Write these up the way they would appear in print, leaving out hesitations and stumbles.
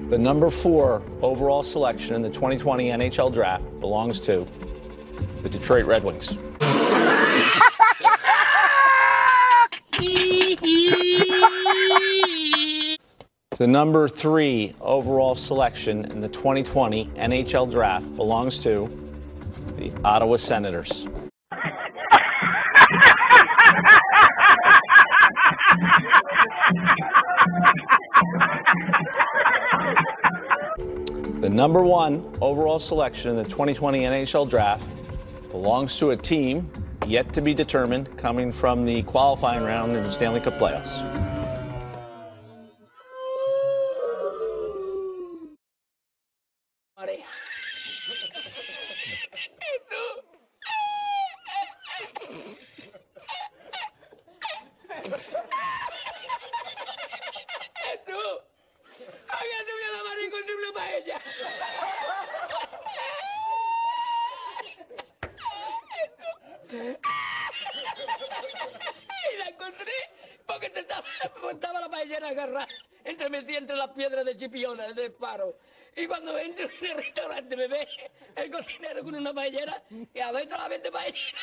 The number 4 overall selection in the 2020 NHL draft belongs to the Detroit Red Wings. The number 3 overall selection in the 2020 NHL draft belongs to the Ottawa Senators. The number 1 overall selection in the 2020 NHL draft belongs to a team yet to be determined, coming from the qualifying round in the Stanley Cup playoffs. Y la encontré porque estaba la paellera agarrada metida entre las piedras de chipiones del faro. Y cuando entro en el restaurante me ve el cocinero con una paellera y adentro la vende paellera.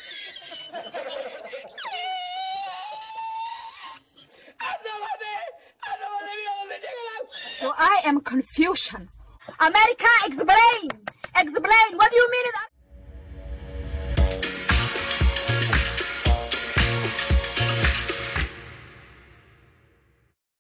Mira dónde llega el agua. So I am confusion. America, explain. Explain. What do you mean?